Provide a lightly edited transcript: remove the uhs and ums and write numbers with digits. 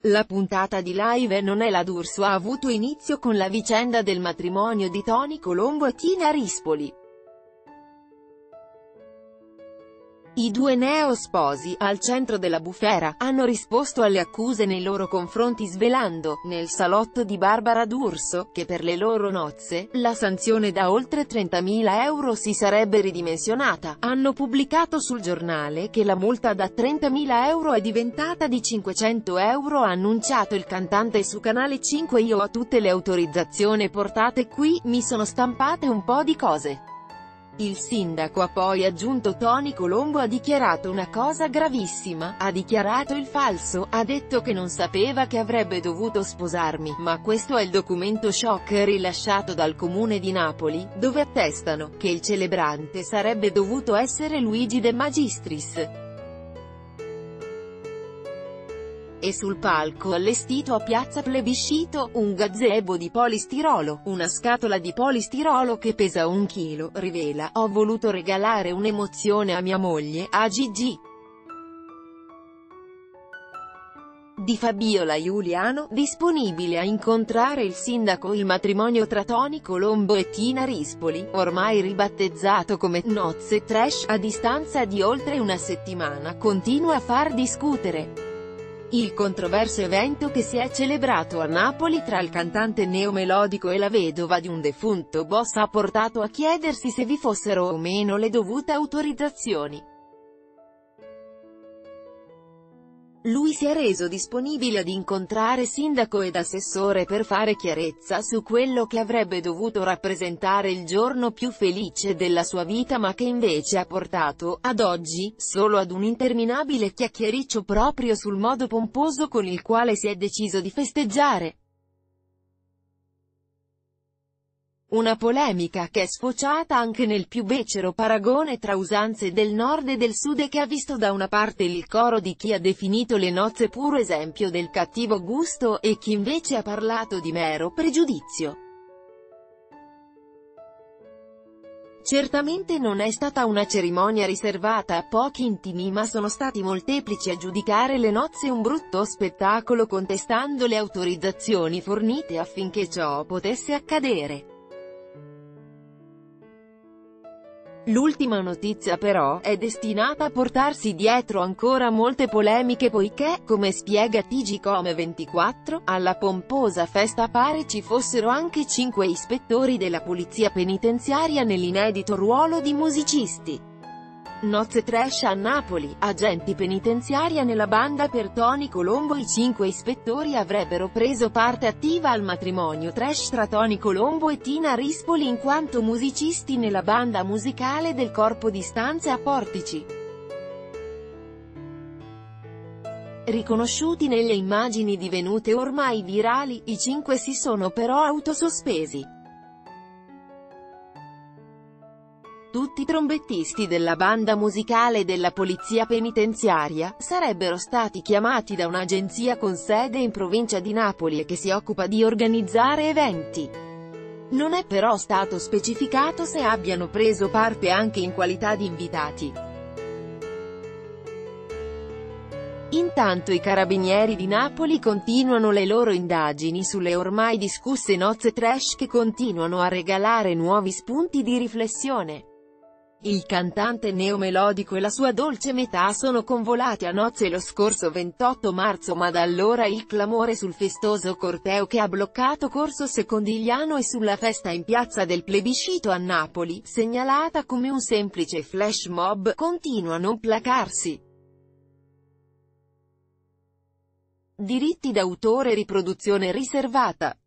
La puntata di Live non è la D'Urso ha avuto inizio con la vicenda del matrimonio di Tony Colombo e Tina Rispoli. I due neosposi, al centro della bufera, hanno risposto alle accuse nei loro confronti svelando, nel salotto di Barbara D'Urso, che per le loro nozze, la sanzione da oltre 30.000 euro si sarebbe ridimensionata. Hanno pubblicato sul giornale che la multa da 30.000 euro è diventata di 500 euro, ha annunciato il cantante su Canale 5. Io ho tutte le autorizzazioni portate qui, mi sono stampate un po' di cose. Il sindaco ha poi aggiunto: Tony Colombo ha dichiarato una cosa gravissima, ha dichiarato il falso, ha detto che non sapeva che avrebbe dovuto sposarmi, ma questo è il documento shock rilasciato dal comune di Napoli, dove attestano che il celebrante sarebbe dovuto essere Luigi De Magistris. E sul palco allestito a Piazza Plebiscito, un gazebo di polistirolo, una scatola di polistirolo che pesa 1 chilo, rivela: ho voluto regalare un'emozione a mia moglie, a Gigi. Di Fabiola Giuliano, disponibile a incontrare il sindaco. Il matrimonio tra Tony Colombo e Tina Rispoli, ormai ribattezzato come Nozze Trash, a distanza di oltre una settimana, continua a far discutere. Il controverso evento che si è celebrato a Napoli tra il cantante neomelodico e la vedova di un defunto boss ha portato a chiedersi se vi fossero o meno le dovute autorizzazioni. Lui si è reso disponibile ad incontrare sindaco ed assessore per fare chiarezza su quello che avrebbe dovuto rappresentare il giorno più felice della sua vita, ma che invece ha portato, ad oggi, solo ad un interminabile chiacchiericcio proprio sul modo pomposo con il quale si è deciso di festeggiare. Una polemica che è sfociata anche nel più becero paragone tra usanze del nord e del sud e che ha visto da una parte il coro di chi ha definito le nozze puro esempio del cattivo gusto, e chi invece ha parlato di mero pregiudizio. Certamente non è stata una cerimonia riservata a pochi intimi, ma sono stati molteplici a giudicare le nozze un brutto spettacolo, contestando le autorizzazioni fornite affinché ciò potesse accadere. L'ultima notizia però, è destinata a portarsi dietro ancora molte polemiche poiché, come spiega TGcom24, alla pomposa festa pare ci fossero anche 5 ispettori della polizia penitenziaria nell'inedito ruolo di musicisti. Nozze Trash a Napoli, agenti penitenziaria nella banda per Tony Colombo. I 5 ispettori avrebbero preso parte attiva al matrimonio trash tra Tony Colombo e Tina Rispoli in quanto musicisti nella banda musicale del Corpo di Stanze a Portici. Riconosciuti nelle immagini divenute ormai virali, i 5 si sono però autosospesi. Tutti trombettisti della banda musicale della polizia penitenziaria, sarebbero stati chiamati da un'agenzia con sede in provincia di Napoli e che si occupa di organizzare eventi. Non è però stato specificato se abbiano preso parte anche in qualità di invitati. Intanto i carabinieri di Napoli continuano le loro indagini sulle ormai discusse nozze trash che continuano a regalare nuovi spunti di riflessione. Il cantante neomelodico e la sua dolce metà sono convolati a nozze lo scorso 28 marzo, ma da allora il clamore sul festoso corteo che ha bloccato Corso Secondigliano e sulla festa in piazza del Plebiscito a Napoli, segnalata come un semplice flash mob, continua a non placarsi. Diritti d'autore, riproduzione riservata.